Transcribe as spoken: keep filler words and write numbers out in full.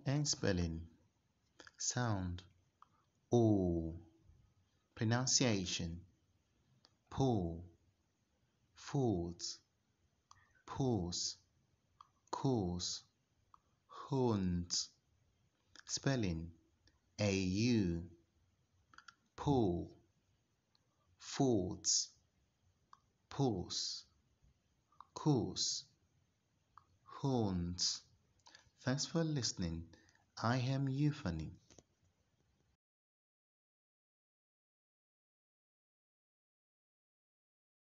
and spelling. Sound O. Pronunciation pull, folds, pause, cause, horns. Spelling A U. Pull, folds, pause, cause, horns. Thanks for listening. I am Euphony.